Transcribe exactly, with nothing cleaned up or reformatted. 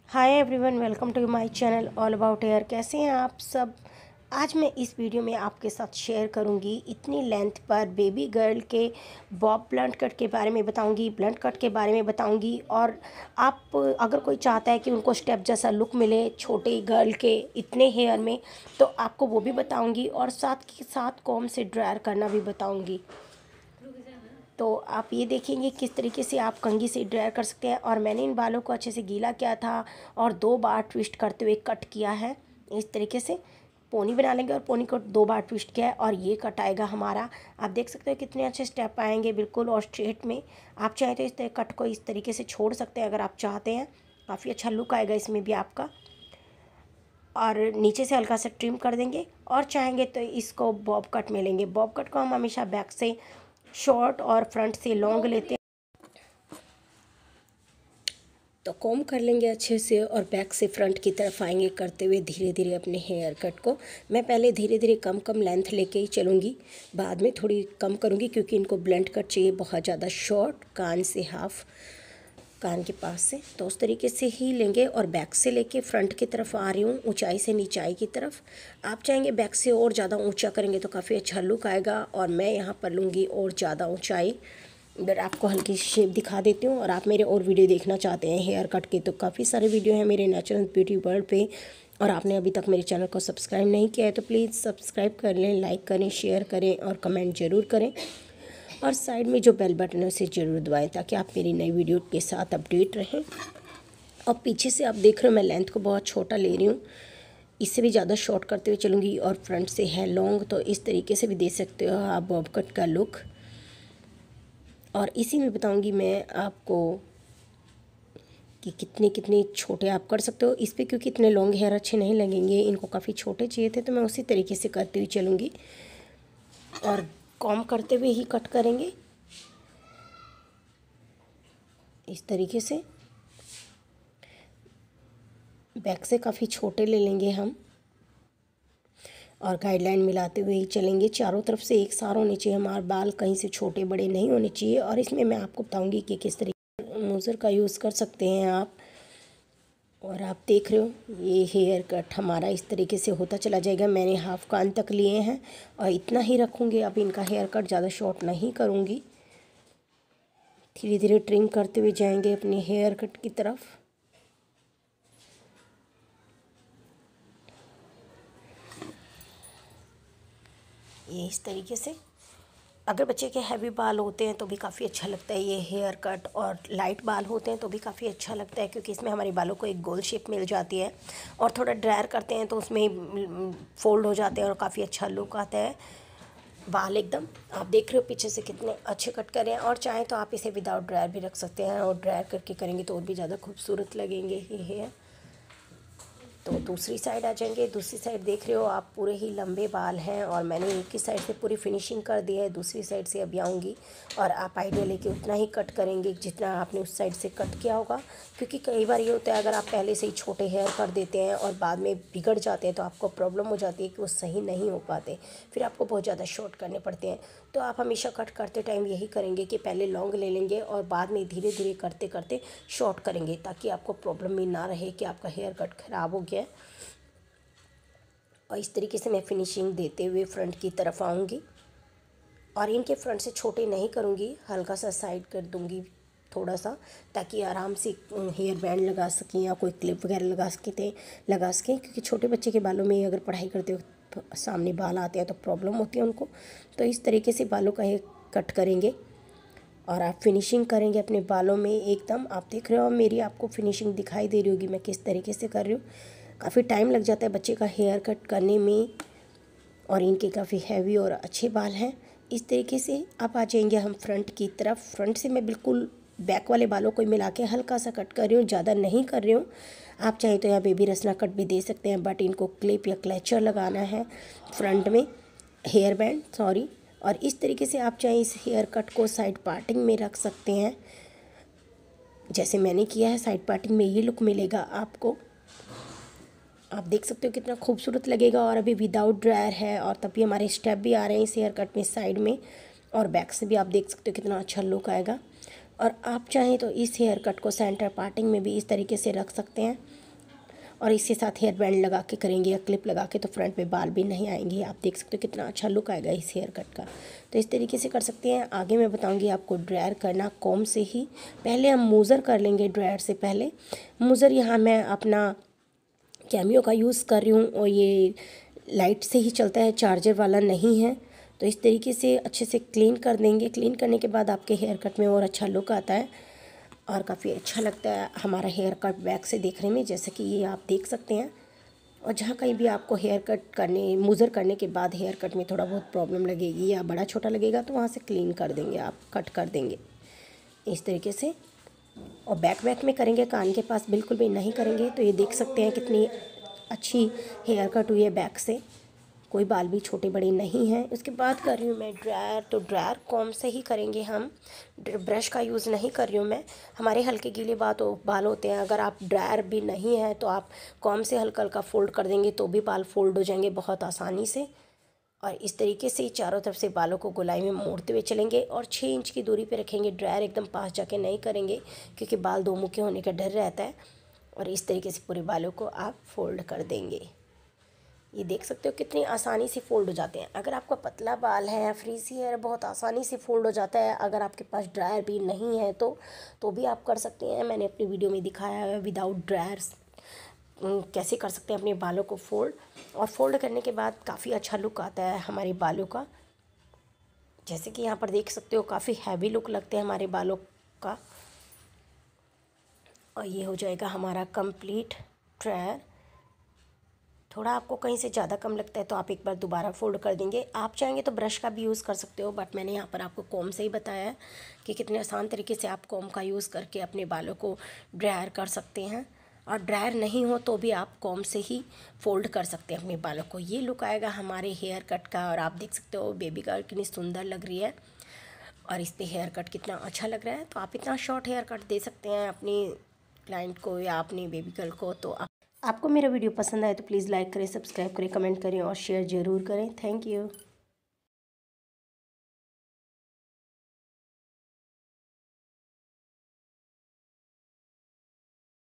Hi everyone, welcome to my channel all about hair. कैसे हैं आप सब। आज मैं इस वीडियो में आपके साथ शेयर करूंगी इतनी लेंथ पर बेबी गर्ल के बॉब ब्लंट कट के बारे में बताऊंगी, ब्लंट कट के बारे में बताऊंगी। और आप अगर कोई चाहता है कि उनको स्टेप जैसा लुक मिले छोटे गर्ल के इतने हेयर में, तो आपको वो भी बताऊंगी और साथ के साथ कॉम्ब से ड्रायर करना भी बताऊँगी। तो आप ये देखेंगे किस तरीके से आप कंघी से ड्रायर कर सकते हैं। और मैंने इन बालों को अच्छे से गीला किया था और दो बार ट्विस्ट करते हुए कट किया है। इस तरीके से पोनी बना लेंगे और पोनी को दो बार ट्विस्ट किया है और ये कट आएगा हमारा। आप देख सकते हो कितने अच्छे स्टेप आएंगे बिल्कुल और स्ट्रेट में। आप चाहे तो इस कट को इस तरीके से छोड़ सकते हैं अगर आप चाहते हैं। काफ़ी अच्छा लुक आएगा इसमें भी आपका। और नीचे से हल्का सा ट्रिम कर देंगे और चाहेंगे तो इसको बॉब कट में लेंगे। बॉब कट को हम हमेशा बैक से शॉर्ट और फ्रंट से लॉन्ग लेते हैं। तो कॉम्ब कर लेंगे अच्छे से और बैक से फ्रंट की तरफ आएंगे करते हुए धीरे धीरे अपने हेयर कट को। मैं पहले धीरे धीरे कम कम लेंथ लेके ही चलूँगी, बाद में थोड़ी कम करूँगी क्योंकि इनको ब्लंट कट चाहिए बहुत ज़्यादा शॉर्ट, कान से हाफ, कान के पास से। तो उस तरीके से ही लेंगे और बैक से लेके फ्रंट की तरफ आ रही हूँ, ऊंचाई से नीचाई की तरफ। आप चाहेंगे बैक से और ज़्यादा ऊंचा करेंगे तो काफ़ी अच्छा लुक आएगा। और मैं यहाँ पर लूँगी और ज़्यादा ऊंचाई। इधर आपको हल्की शेप दिखा देती हूँ। और आप मेरे और वीडियो देखना चाहते हैं हेयर कट के, तो काफ़ी सारे वीडियो हैं मेरे नेचुरल ब्यूटी वर्ल्ड पे। और आपने अभी तक मेरे चैनल को सब्सक्राइब नहीं किया है तो प्लीज़ सब्सक्राइब कर लें, लाइक करें, शेयर करें और कमेंट ज़रूर करें। और साइड में जो बेल बटन है उसे ज़रूर दबाएं ताकि आप मेरी नई वीडियो के साथ अपडेट रहें। और पीछे से आप देख रहे हो मैं लेंथ को बहुत छोटा ले रही हूँ, इससे भी ज़्यादा शॉर्ट करते हुए चलूँगी। और फ्रंट से है लॉन्ग, तो इस तरीके से भी दे सकते हो आप बॉब कट का लुक। और इसी में बताऊँगी मैं आपको कि कितने कितने छोटे आप कर सकते हो इस पर, क्योंकि इतने लॉन्ग हेयर अच्छे नहीं लगेंगे, इनको काफ़ी छोटे चाहिए थे तो मैं उसी तरीके से करती हुई चलूँगी। और कॉम्ब करते हुए ही कट करेंगे इस तरीके से। बैक से काफ़ी छोटे ले लेंगे हम और गाइडलाइन मिलाते हुए ही चलेंगे। चारों तरफ से एक सार होने चाहिए, हमारे बाल कहीं से छोटे बड़े नहीं होने चाहिए। और इसमें मैं आपको बताऊंगी कि किस तरीके मूजर का यूज़ कर सकते हैं आप। और आप देख रहे हो ये हेयर कट हमारा इस तरीके से होता चला जाएगा। मैंने हाफ कान तक लिए हैं और इतना ही रखूँगी। अब इनका हेयर कट ज़्यादा शॉर्ट नहीं करूँगी, धीरे धीरे ट्रिम करते हुए जाएंगे अपने हेयर कट की तरफ। ये इस तरीके से। अगर बच्चे के हैवी बाल होते हैं तो भी काफ़ी अच्छा लगता है ये हेयर कट, और लाइट बाल होते हैं तो भी काफ़ी अच्छा लगता है क्योंकि इसमें हमारे बालों को एक गोल शेप मिल जाती है। और थोड़ा ड्रायर करते हैं तो उसमें फोल्ड हो जाते हैं और काफ़ी अच्छा लुक आता है बाल एकदम। आप देख रहे हो पीछे से कितने अच्छे कट कर रहे हैं। और चाहें तो आप इसे विदाउट ड्रायर भी रख सकते हैं और ड्रायर करके करेंगे तो और भी ज़्यादा खूबसूरत लगेंगे ये हेयर। तो दूसरी साइड आ जाएंगे। दूसरी साइड देख रहे हो आप पूरे ही लंबे बाल हैं और मैंने एक ही साइड से पूरी फिनिशिंग कर दी है, दूसरी साइड से अभी आऊँगी। और आप आइडिया लेके उतना ही कट करेंगे जितना आपने उस साइड से कट किया होगा, क्योंकि कई बार ये होता है अगर आप पहले से ही छोटे हेयर कर देते हैं और बाद में बिगड़ जाते हैं तो आपको प्रॉब्लम हो जाती है कि वो सही नहीं हो पाते, फिर आपको बहुत ज़्यादा शॉर्ट करने पड़ते हैं। तो आप हमेशा कट करते टाइम यही करेंगे कि पहले लॉन्ग ले लेंगे और बाद में धीरे धीरे करते करते शॉर्ट करेंगे, ताकि आपको प्रॉब्लम भी ना रहे कि आपका हेयर कट ख़राब हो गया है। और इस तरीके से मैं फिनिशिंग देते हुए फ्रंट की तरफ आऊँगी। और इनके फ्रंट से छोटे नहीं करूँगी, हल्का सा साइड कर दूँगी थोड़ा सा, ताकि आराम से हेयर बैंड लगा सकें या कोई क्लिप वगैरह लगा सके लगा सकें क्योंकि छोटे बच्चे के बालों में अगर पढ़ाई करते हो सामने बाल आते हैं तो प्रॉब्लम होती है उनको। तो इस तरीके से बालों का हेयर कट करेंगे और आप फिनिशिंग करेंगे अपने बालों में एकदम। आप देख रहे हो मेरी आपको फिनिशिंग दिखाई दे रही होगी मैं किस तरीके से कर रही हूँ। काफ़ी टाइम लग जाता है बच्चे का हेयर कट करने में और इनके काफ़ी हैवी और अच्छे बाल हैं। इस तरीके से आप आ जाएंगे हम फ्रंट की तरफ। फ्रंट से मैं बिल्कुल बैक वाले बालों को मिला के हल्का सा कट कर रही हूँ, ज़्यादा नहीं कर रही हूँ। आप चाहें तो यहाँ बेबी रसना कट भी दे सकते हैं, बट इनको क्लिप या क्लेचर लगाना है फ्रंट में, हेयर बैंड सॉरी। और इस तरीके से आप चाहें इस हेयर कट को साइड पार्टिंग में रख सकते हैं, जैसे मैंने किया है। साइड पार्टिंग में ये लुक मिलेगा आपको, आप देख सकते हो कितना खूबसूरत लगेगा। और अभी विदाउट ड्रायर है और तभी हमारे स्टेप भी आ रहे हैं इस हेयर कट में साइड में, और बैक से भी आप देख सकते हो कितना अच्छा लुक आएगा। और आप चाहें तो इस हेयर कट को सेंटर पार्टिंग में भी इस तरीके से रख सकते हैं और इसके साथ हेयर बैंड लगा के करेंगे या क्लिप लगा के तो फ्रंट में बाल भी नहीं आएंगे। आप देख सकते हो कितना अच्छा लुक आएगा इस हेयर कट का। तो इस तरीके से कर सकते हैं। आगे मैं बताऊंगी आपको ड्रायर करना कॉम से ही। पहले हम मूज़र कर लेंगे ड्रायर से पहले। मूज़र यहाँ मैं अपना कैमियो का यूज़ कर रही हूँ और ये लाइट से ही चलता है, चार्जर वाला नहीं है। तो इस तरीके से अच्छे से क्लीन कर देंगे। क्लीन करने के बाद आपके हेयर कट में और अच्छा लुक आता है और काफ़ी अच्छा लगता है हमारा हेयर कट बैक से देखने में, जैसे कि ये आप देख सकते हैं। और जहाँ कहीं भी आपको हेयर कट करने मूज़र करने के बाद हेयर कट में थोड़ा बहुत प्रॉब्लम लगेगी या बड़ा छोटा लगेगा तो वहाँ से क्लीन कर देंगे, आप कट कर देंगे इस तरीके से। और बैक बैक में करेंगे, कान के पास बिल्कुल भी नहीं करेंगे। तो ये देख सकते हैं कितनी अच्छी हेयर कट हुई है बैक से, कोई बाल भी छोटे बड़े नहीं हैं। उसके बाद कर रही हूँ मैं ड्रायर। तो ड्रायर कॉम से ही करेंगे हम, ब्रश का यूज़ नहीं कर रही हूँ मैं। हमारे हल्के गीले बात बाल होते हैं, अगर आप ड्रायर भी नहीं है तो आप कॉम से हल्का हल्का फोल्ड कर देंगे तो भी बाल फोल्ड हो जाएंगे बहुत आसानी से। और इस तरीके से चारों तरफ से बालों को गोलाई में मोड़ते हुए चलेंगे और छः इंच की दूरी पे रखेंगे। ड्रायर एकदम पास जाके नहीं करेंगे क्योंकि बाल दो मुखे होने का डर रहता है। और इस तरीके से पूरे बालों को आप फोल्ड कर देंगे। ये देख सकते हो कितनी आसानी से फोल्ड हो जाते हैं। अगर आपका पतला बाल है या फ्रीज़ी है, बहुत आसानी से फोल्ड हो जाता है। अगर आपके पास ड्रायर भी नहीं है तो तो भी आप कर सकते हैं। मैंने अपनी वीडियो में दिखाया है विदाउट ड्रायर्स कैसे कर सकते हैं अपने बालों को फोल्ड। और फोल्ड करने के बाद काफ़ी अच्छा लुक आता है हमारे बालों का, जैसे कि यहाँ पर देख सकते हो काफ़ी हैवी लुक लगते हैं हमारे बालों का। और ये हो जाएगा हमारा कंप्लीट ड्रायर। थोड़ा आपको कहीं से ज़्यादा कम लगता है तो आप एक बार दोबारा फोल्ड कर देंगे। आप चाहेंगे तो ब्रश का भी यूज़ कर सकते हो, बट मैंने यहाँ पर आपको कॉम से ही बताया है कि कितने आसान तरीके से आप कॉम का यूज़ करके अपने बालों को ड्रायर कर सकते हैं। और ड्रायर नहीं हो तो भी आप कॉम से ही फोल्ड कर सकते हैं अपने बालों को। ये लुक आएगा हमारे हेयर कट का। और आप देख सकते हो बेबी गर्ल कितनी सुंदर लग रही है और इस पर हेयर कट कितना अच्छा लग रहा है। तो आप इतना शॉर्ट हेयर कट दे सकते हैं अपनी क्लाइंट को या अपनी बेबी गर्ल को। तो आप आपको मेरा वीडियो पसंद आए तो प्लीज़ लाइक करें, सब्सक्राइब करें, कमेंट करें और शेयर ज़रूर करें। Thank you.